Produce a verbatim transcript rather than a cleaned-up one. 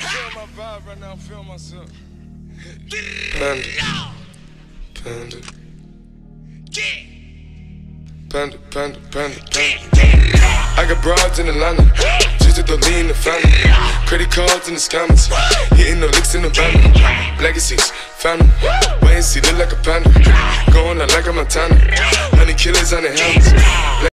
feel my vibe right now, feel myself. Panda, panda, panda, panda, panda, panda. I got broads in Atlanta, just to throw me in the family. Credit cards in the scammers, hitting the licks in the van. Legacies, family, wait and see, look like a panda. Going out like a Montana, honey killers on the helmets.